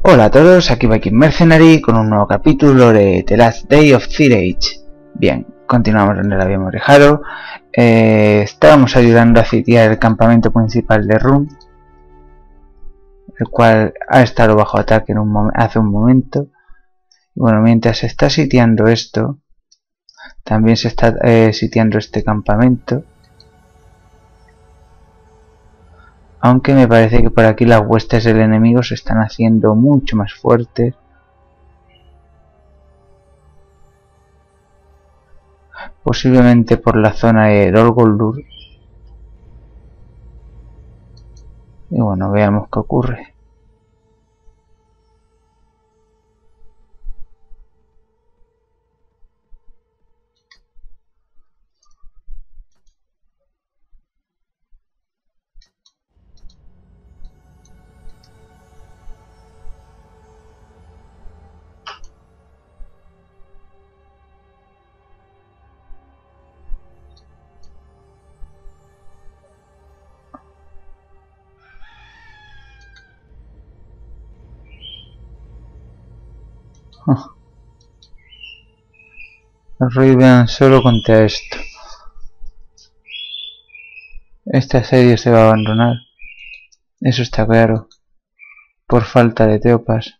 Hola a todos, aquí Viking Mercenary con un nuevo capítulo de The Last Day of Thyreich. Bien, continuamos donde lo habíamos dejado. Estábamos ayudando a sitiar el campamento principal de Run, el cual ha estado bajo ataque hace un momento. Y bueno, mientras se está sitiando esto, también se está sitiando este campamento. Aunque me parece que por aquí las huestes del enemigo se están haciendo mucho más fuertes. Posiblemente por la zona de Dol Guldur. Y bueno, veamos qué ocurre. Riven solo contra esto. Este asedio se va a abandonar. Eso está claro. Por falta de tropas.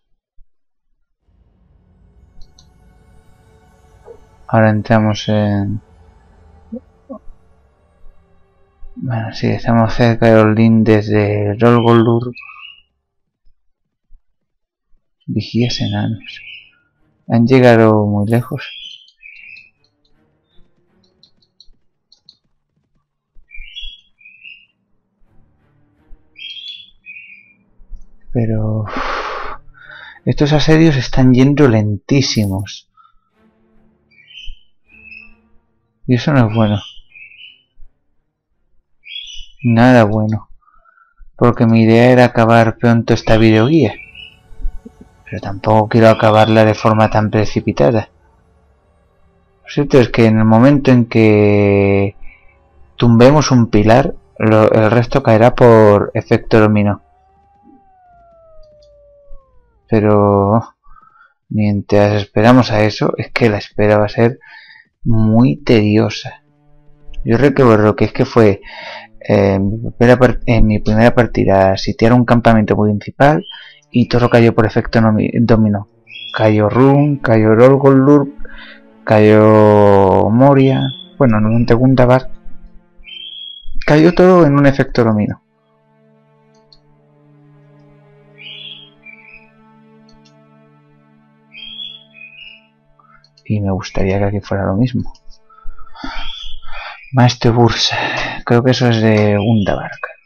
Ahora entramos en... Bueno, sí, estamos cerca de los lindes de Dol Guldur. Vigías enanos. Han llegado muy lejos. Pero... estos asedios están yendo lentísimos. Y eso no es bueno. Nada bueno. Porque mi idea era acabar pronto esta videoguía. Pero tampoco quiero acabarla de forma tan precipitada. Lo cierto es que en el momento en que tumbemos un pilar, el resto caerá por efecto dominó. Pero mientras esperamos a eso, es que la espera va a ser muy tediosa. Yo recuerdo que es que fue en mi primera partida sitiar un campamento principal y todo cayó por efecto dominó. Cayó Run, cayó Dol Guldur, cayó Moria, bueno, no en Gundabad. Cayó todo en un efecto dominó. Y me gustaría que aquí fuera lo mismo. Maestro Bursa, creo que eso es de Gundabad.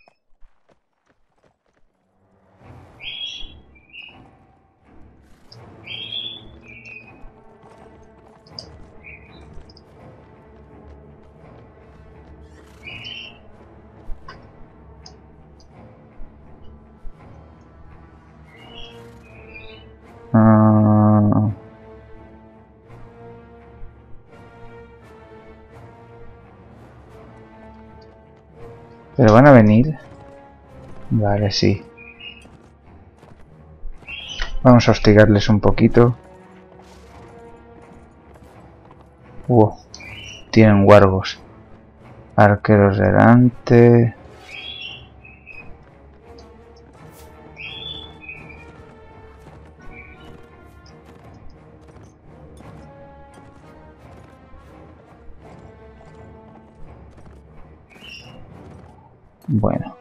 Pero van a venir. Vale, sí. Vamos a hostigarles un poquito. Tienen wargos. Arqueros delante. Bueno.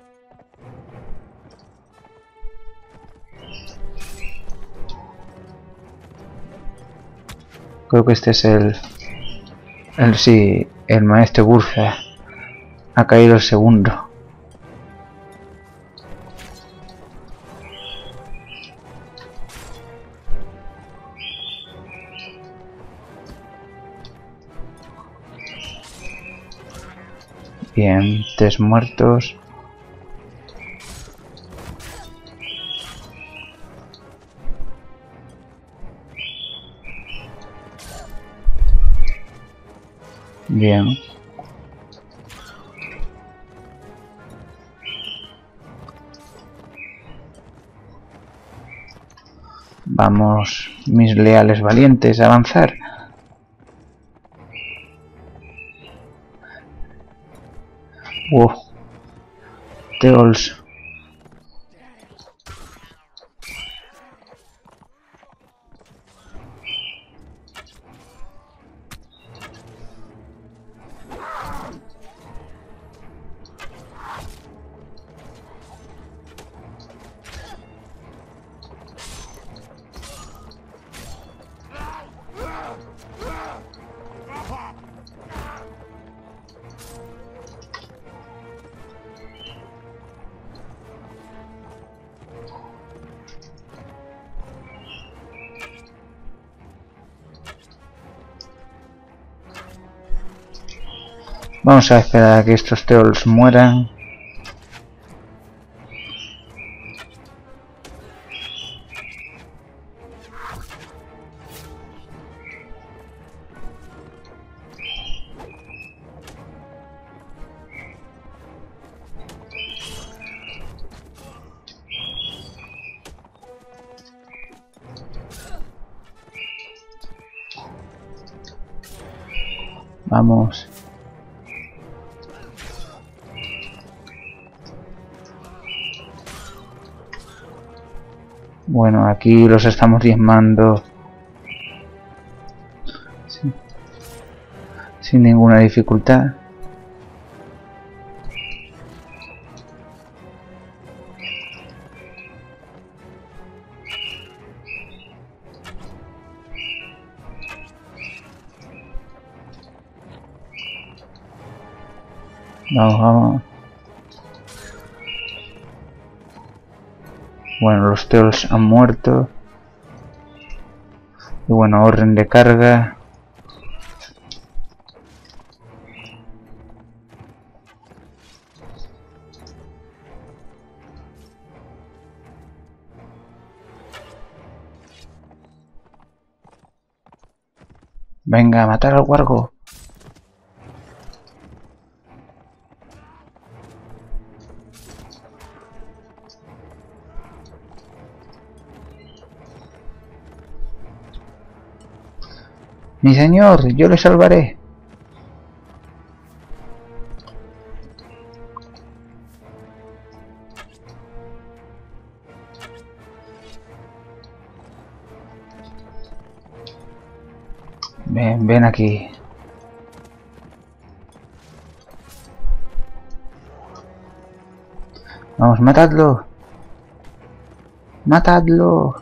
Creo que este es sí, el maestro Burza. Ha caído el segundo. Bien, 3 muertos. Bien. Vamos, mis leales valientes, a avanzar. Teols. Vamos a esperar a que estos Teols mueran. Vamos. Bueno, aquí los estamos diezmando sin ninguna dificultad. Vamos, vamos. Bueno, los Teols han muerto. Y bueno, orden de carga. Venga, a matar al Wargo. Mi señor, yo le salvaré. Ven, ven aquí. Vamos, matadlo. Matadlo.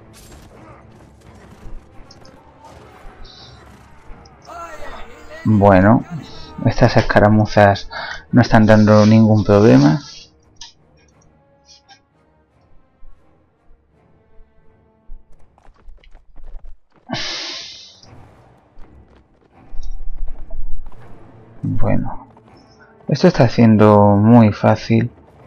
Bueno, estas escaramuzas no están dando ningún problema. Bueno, esto está siendo muy fácil.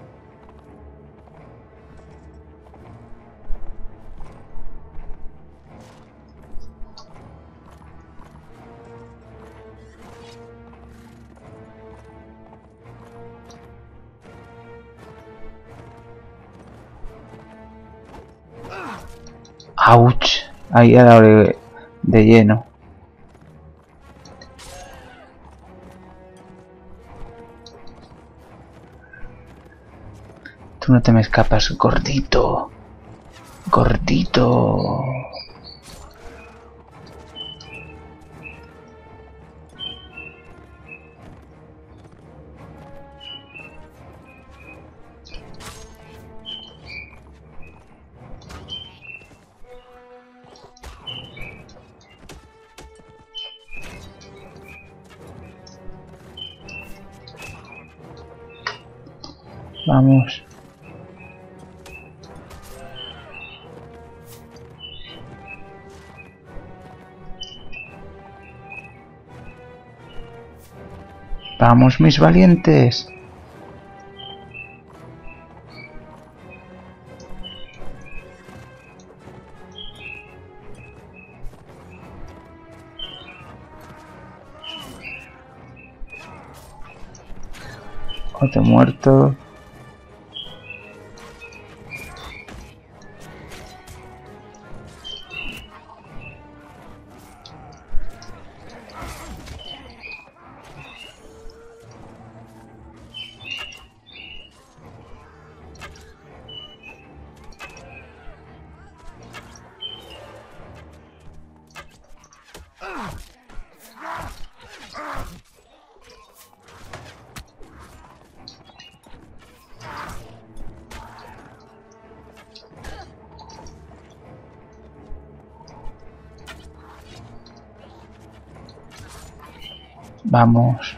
¡Auch! Ahí ha dado de lleno. Tú no te me escapas, gordito. Gordito. Vamos. Vamos, mis valientes. Otro muerto. Vamos.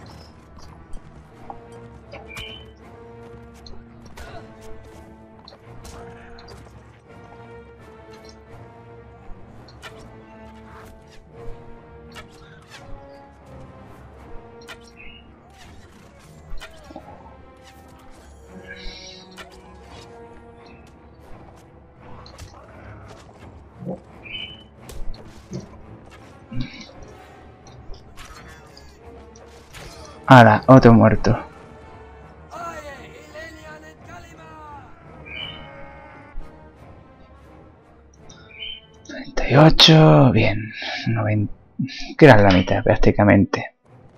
Ahora, otro muerto. 38, bien. 90, que era la mitad prácticamente.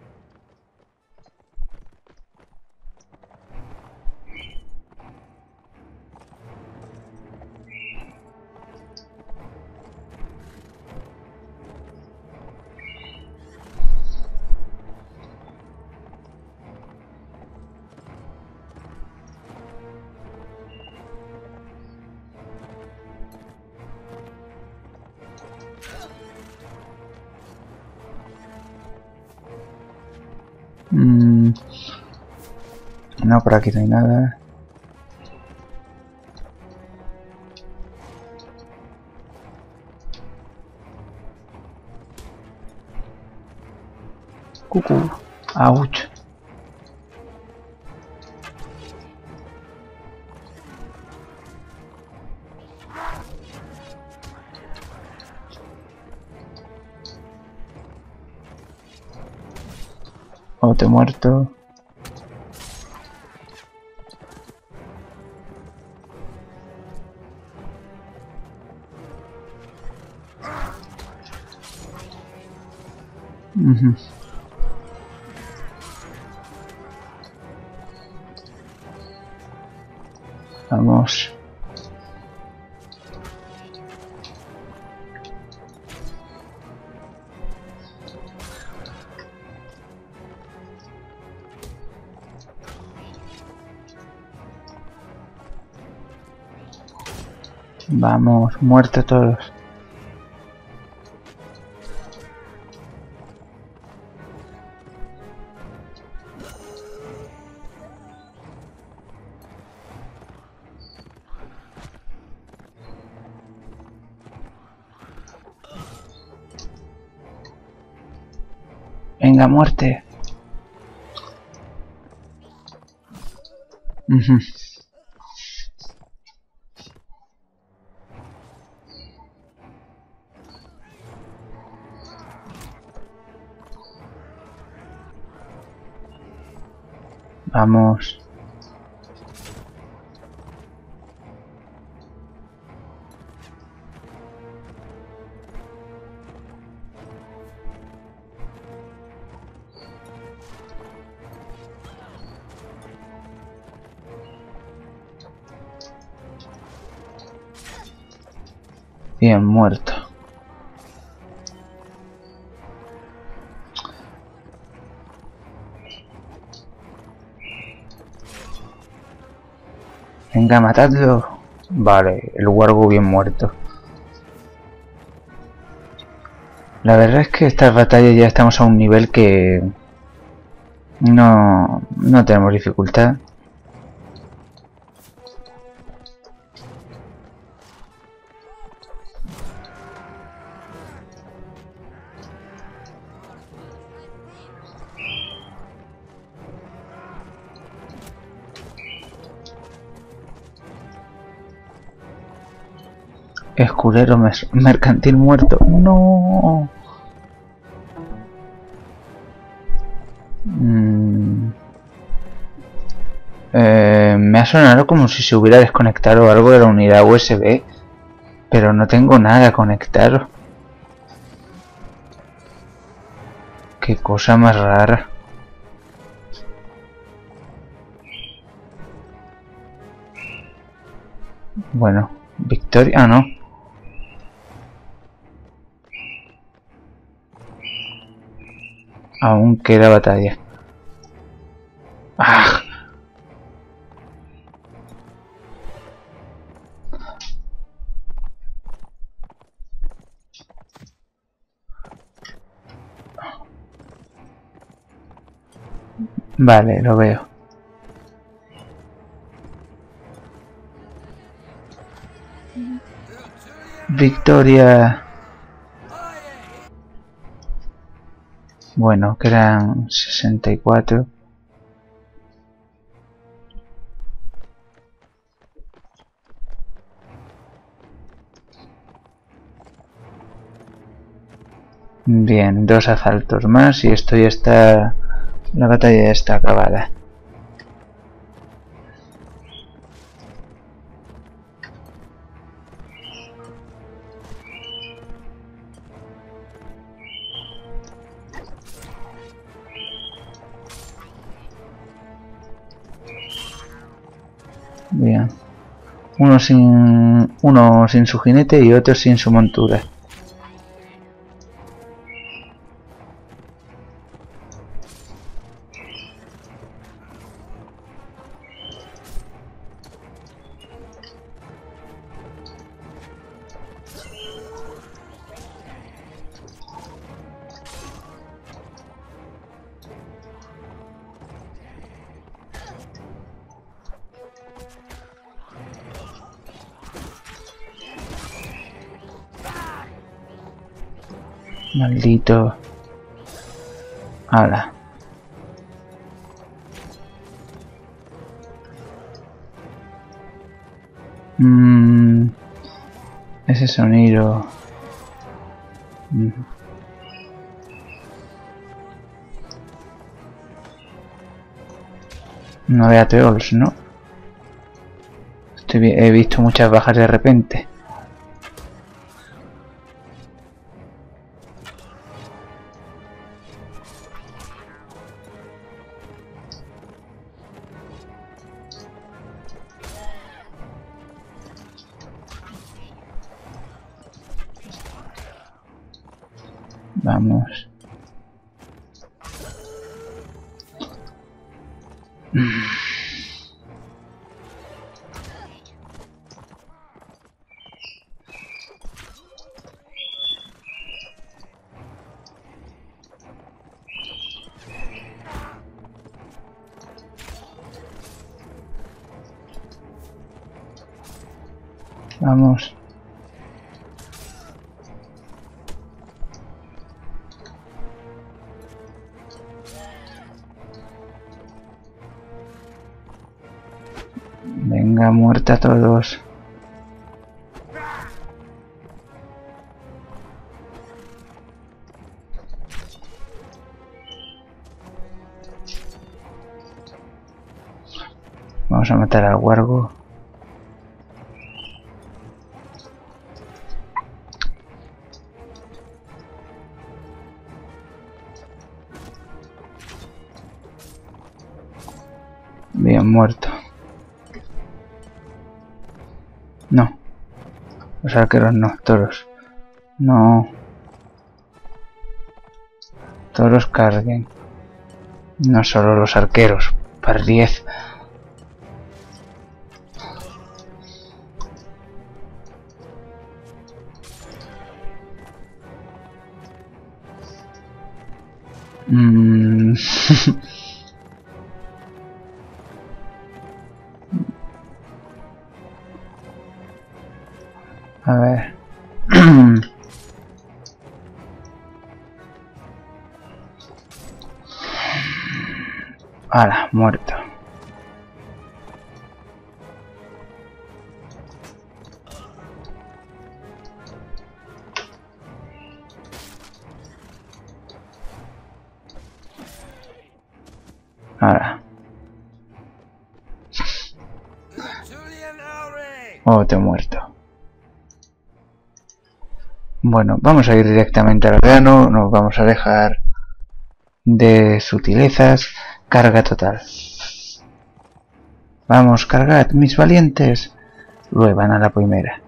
No, por aquí no hay nada. Cucú. Ouch. Otro muerto. Vamos. Vamos, muertos todos. Venga, muerte. Vamos. Bien, muerto. Venga, matadlo. Vale, el Wargo bien muerto. La verdad es que estas batallas ya estamos a un nivel que no tenemos dificultad. Escudero mercantil muerto. No. Me ha sonado como si se hubiera desconectado algo de la unidad USB, pero no tengo nada conectado. Qué cosa más rara. Bueno, victoria. Ah, no. Aún queda batalla. ¡Ah! Vale, lo veo. Victoria. Bueno, que eran 64. Bien, 2 asaltos más y esto ya está... La batalla ya está acabada. Bien. Uno sin su jinete y otro sin su montura. Maldito. Hala. Ese sonido. No vea trolls, ¿no? He visto muchas bajas de repente. Vamos. Vamos. Venga, muerta a todos. Vamos a matar al huargo. Bien, muerto. No. Los arqueros no, toros. No. Toros carguen. No solo los arqueros. Par 10. A ver. Hala, muerto. Hala. Oh, te he muerto. Bueno, vamos a ir directamente al grano, nos vamos a dejar de sutilezas. Carga total. Vamos, cargad, mis valientes. Luego van a la primera.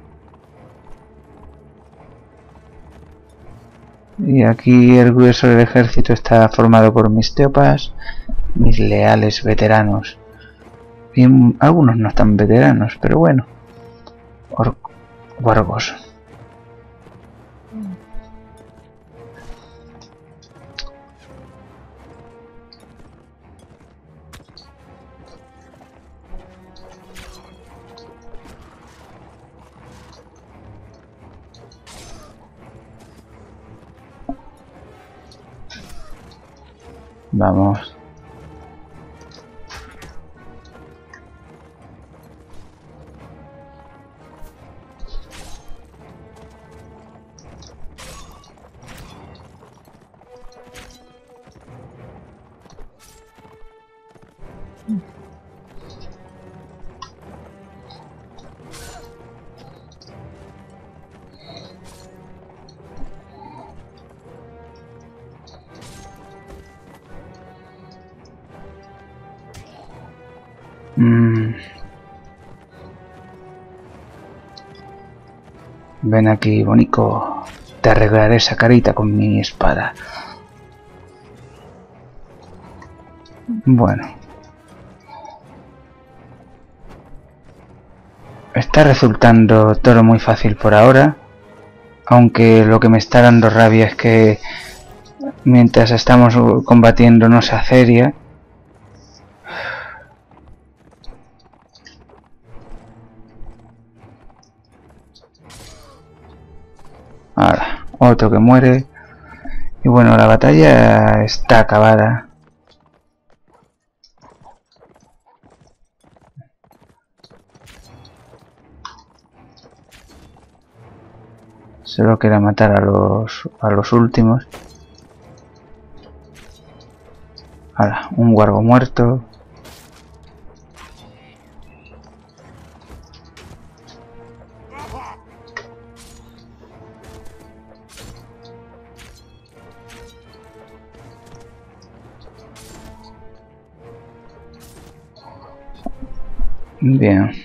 Y aquí el grueso del ejército está formado por mis tropas, mis leales veteranos. Y algunos no están veteranos, pero bueno. Wargos. Vamos. Ven aquí, bonico. Te arreglaré esa carita con mi espada. Bueno. Está resultando todo muy fácil por ahora. Aunque lo que me está dando rabia es que mientras estamos combatiendo no se aceria. Ahora, otro que muere. Y bueno, la batalla está acabada. Solo queda matar a los últimos. Ahora, un guargo muerto. Bien.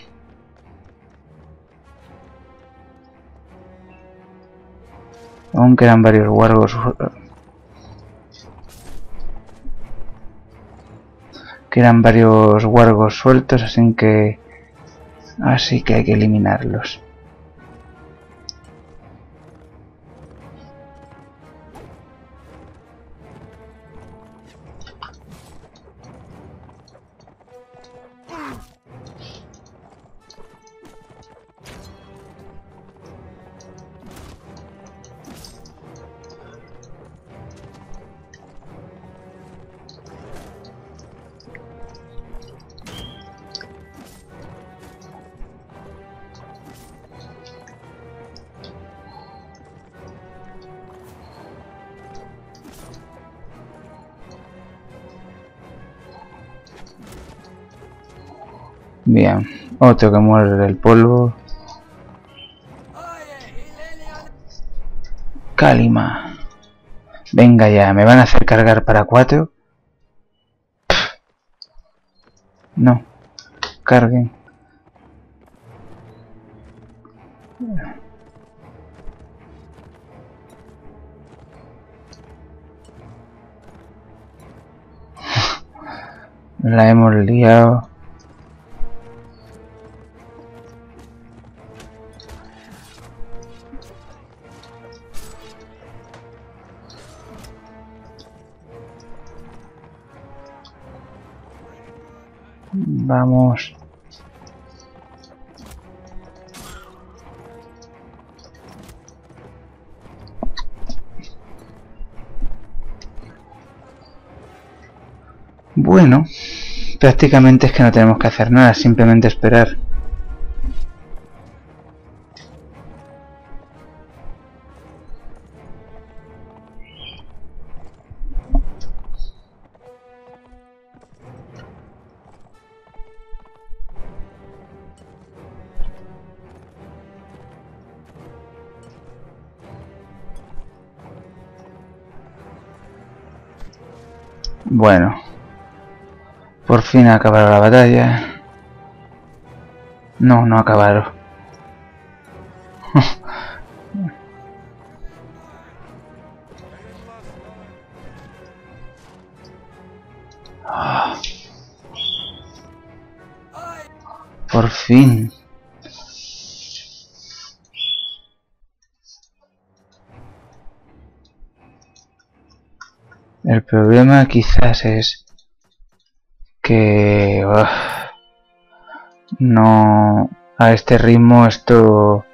Aún quedan varios guargos. Quedan varios guargos sueltos, así que hay que eliminarlos. Bien, otro que muere del polvo. Kalima. Venga ya, ¿me van a hacer cargar para 4? No, carguen. La hemos liado. Vamos. Bueno, prácticamente es que no tenemos que hacer nada, simplemente esperar. Bueno, por fin ha acabado la batalla. No, no ha acabado. Por fin. El problema quizás es que no, a este ritmo esto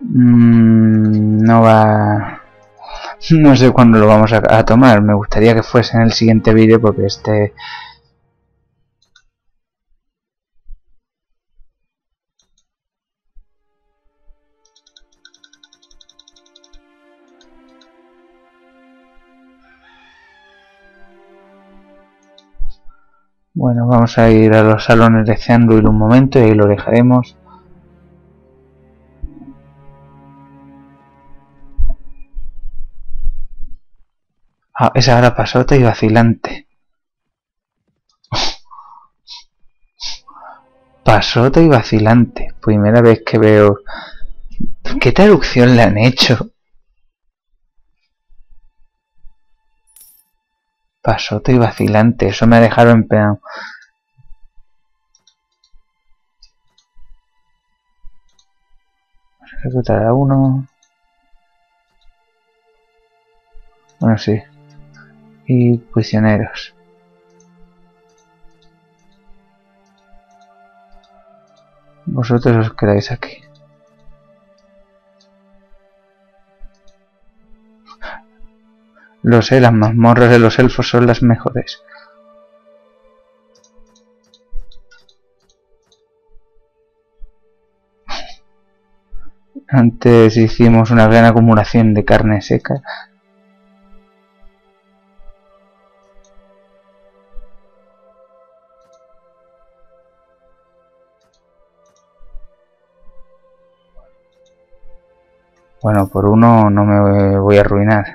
no va... No sé cuándo lo vamos a tomar. Me gustaría que fuese en el siguiente vídeo porque este... Bueno, vamos a ir a los salones de Thranduil un momento y ahí lo dejaremos. Ah, esa hora pasota y vacilante. Pasota y vacilante. Primera vez que veo... ¿Qué traducción le han hecho? Pasota y vacilante. Eso me ha dejado empeñado. Vamos a reclutar a uno. Bueno, sí. Y prisioneros. Vosotros os quedáis aquí. Lo sé, las mazmorras de los elfos son las mejores. Antes hicimos una gran acumulación de carne seca. Bueno, por uno no me voy a arruinar.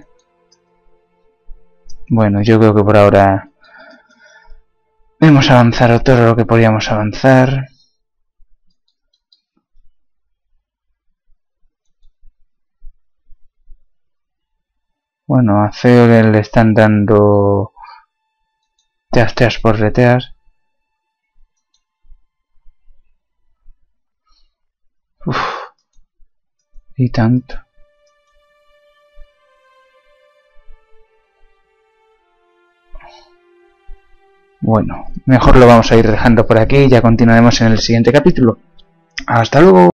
Bueno, yo creo que por ahora hemos avanzado todo lo que podíamos avanzar. Bueno, a Theoden le están dando teas por reteas. Uf, y tanto. Bueno, mejor lo vamos a ir dejando por aquí y ya continuaremos en el siguiente capítulo. Hasta luego.